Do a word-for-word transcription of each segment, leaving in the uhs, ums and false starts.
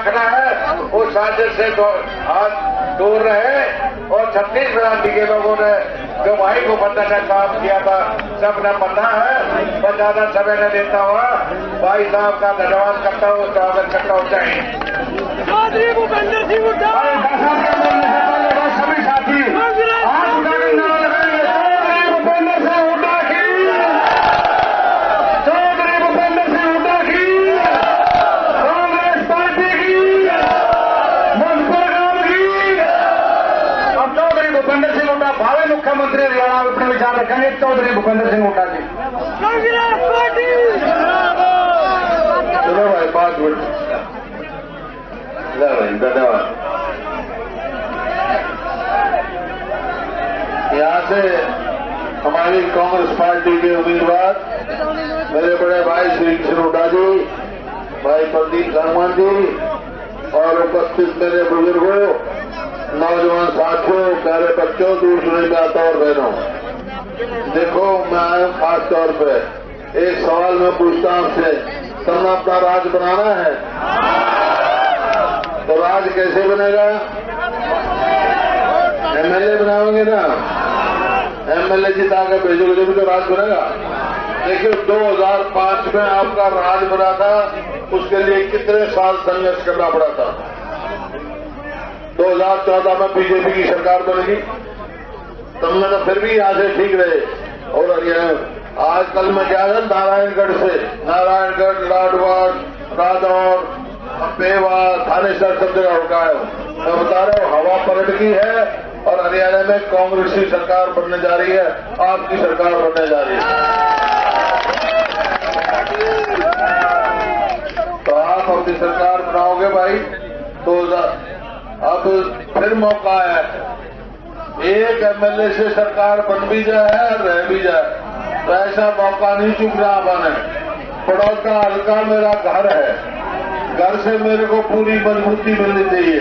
रखना है वो साजिश से हाथ दूर रहे। और छत्तीस बरादरी के लोगों ने जो भाई को बनने का काम किया था सब ने पता है। और ज्यादा समय न देता हुआ भाई साहब का धन्यवाद करता हूँ, स्वागत करता हूँ। जय भूपेंद्र सिंह हुड्डा सभी साथी हाथ उठाकर नारा लगाएंगे। चौधरी भूपेंद्र सिंह हुड्डा की, चौधरी भूपेंद्र सिंह हुड्डा की, कांग्रेस पार्टी की, मुजफ्फरगाम की। अब चौधरी भूपेंद्र सिंह हुड्डा भावी मुख्यमंत्री हरियाणा में अपने विचार रखेंगे। चौधरी भूपेंद्र सिंह हुड्डा जी। चलो भाई पांच मिनट धन्यवाद। यहाँ से हमारी कांग्रेस पार्टी के उम्मीदवार मेरे बड़े भाई श्री किशन हुड्डा जी, भाई प्रदीप सांगवान जी और उपस्थित मेरे बुजुर्गों, नौजवान साथियों, प्यारे बच्चों, दूसरे जाता और बहनों, देखो मैं आया खास तौर पे एक सवाल मैं पूछता हूं आपसे, तुमने अपना राज बनाना है तो राज कैसे बनेगा? एमएलए बनाओगे ना, एमएलए जिता के भेजोगे जब तो राज बनेगा। देखिए दो हज़ार पांच में आपका राज बना था, उसके लिए कितने साल संघर्ष करना पड़ा था। दो हज़ार चौदह में बीजेपी की सरकार बनेगी, तुमने तो फिर भी यहाँ से ठीक रहे। और आज कल में क्या है, नारायणगढ़ से नारायणगढ़, लाडवाड़, रादौर, पेवा, थानेसर सब जगह उठा है। मैं बता रहा हूँ हवा पलट गई है और हरियाणा में कांग्रेस की सरकार बनने जा रही है, आपकी सरकार बनने जा रही है। तो आप अपनी सरकार बनाओगे भाई तो अब फिर मौका है, एक एमएलए से सरकार बन भी जाए रह भी जाए तो ऐसा मौका नहीं चुकना बने। पड़ौदा हल्का मेरा घर है, घर से मेरे को पूरी मजबूती मिलनी चाहिए।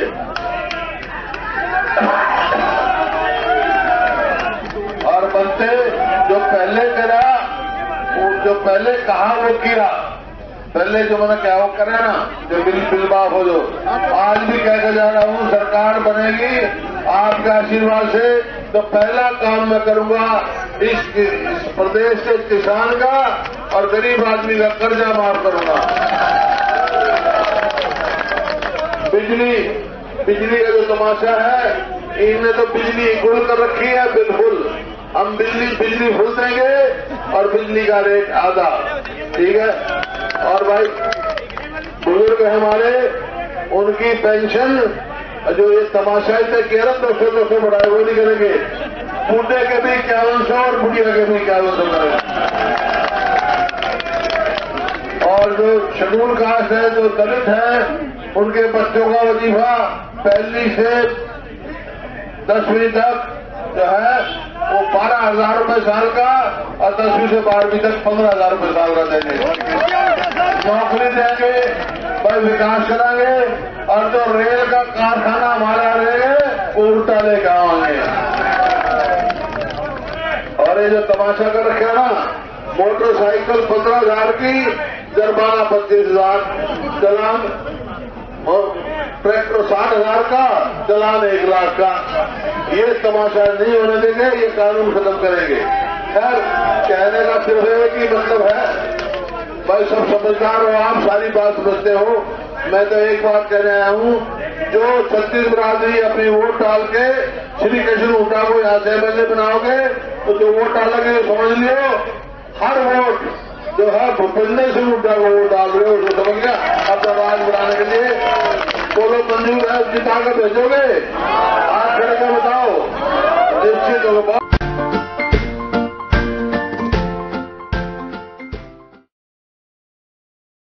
और बनते जो पहले करा, जो पहले कहा वो किया, पहले जो मैंने क्या वो करे ना, जो बिल बिल माफ हो जो, आज भी कह के जा रहा हूँ सरकार बनेगी आपके आशीर्वाद से तो पहला काम मैं करूंगा इस, इस प्रदेश के किसान का और गरीब आदमी का कर्जा माफ करूंगा। बिजली बिजली का जो तमाशा है, इनने तो बिजली गुल कर रखी है बिल्कुल। हम बिजली बिजली भूल देंगे और बिजली का रेट आधा, ठीक है। और भाई बुजुर्ग हमारे, उनकी पेंशन जो ये तमाशा है कह रहे दो सौ दो सौ बढ़ाए वो नहीं करेंगे, बूढ़े के भी इक्यावन सौ और बुढ़िया के भी इक्यावन सौ करेंगे। और जो शेड्यूल कास्ट है, जो दलित है, उनके बच्चों का वजीफा पहली से दसवीं तक जो है वो बारह हजार रूपये साल का और दसवीं से बारहवीं तक पंद्रह हजार रूपये साल का देंगे। नौकरी देंगे भाई, विकास कराएंगे और जो रेल का कारखाना हमारा रहेगा वो उल्टा लेकर आएंगे। और ये जो तमाशा कर रखे ना, मोटरसाइकिल पंद्रह हजार की जुर्माना पच्चीस हजार, चलान और ट्रैक्टर साठ हजार का, चलान एक लाख का। ये तमाशा नहीं होने देंगे, ये कानून खत्म करेंगे। खैर कहने का सिर्फ एक ही मतलब है, भाई सब समझदार हो, आप सारी बात समझते हो। मैं तो एक बात कहने आया हूँ, जो छत्तीस बरादरी अपनी वोट डाल के श्री किशन हुड्डा को यहाँ से एमएलए बनाओगे तो जो वोट डालोगे समझ लियो हर वोट जो है भूपेंद्र सिंह हुड्डा को वोट डाल रहे हो, उसको समझ गया। अपना राज बनाने के लिए बोलो मंजूर है, जिता कर भेजोगे? आज खड़े कर बताओ, निश्चित होगा।